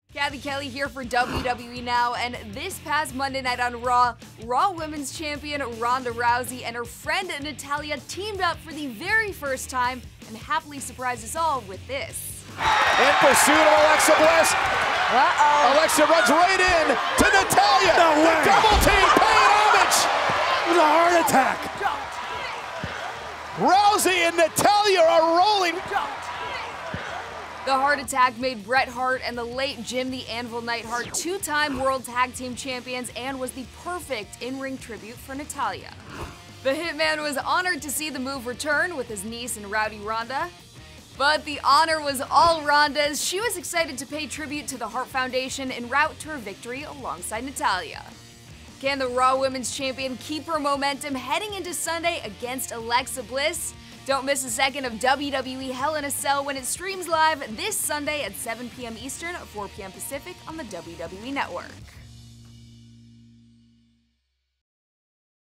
Kathy Kelly here for WWE Now, and this past Monday night on Raw, Raw Women's Champion Ronda Rousey and her friend Natalya teamed up for the very first time and happily surprised us all with this. In pursuit of Alexa Bliss. Alexa runs right in to Natalya. No way. The double team paying homage. It was a heart attack. Rousey and Natalya are rolling. The heart attack made Bret Hart and the late Jim the Anvil Neidhart two-time World Tag Team Champions and was the perfect in-ring tribute for Natalya. The Hitman was honored to see the move return with his niece and Rowdy Ronda. But the honor was all Ronda's. She was excited to pay tribute to the Hart Foundation en route to her victory alongside Natalya. Can the Raw Women's Champion keep her momentum heading into Sunday against Alexa Bliss? Don't miss a second of WWE Hell in a Cell when it streams live this Sunday at 7 p.m. Eastern, 4 p.m. Pacific on the WWE Network.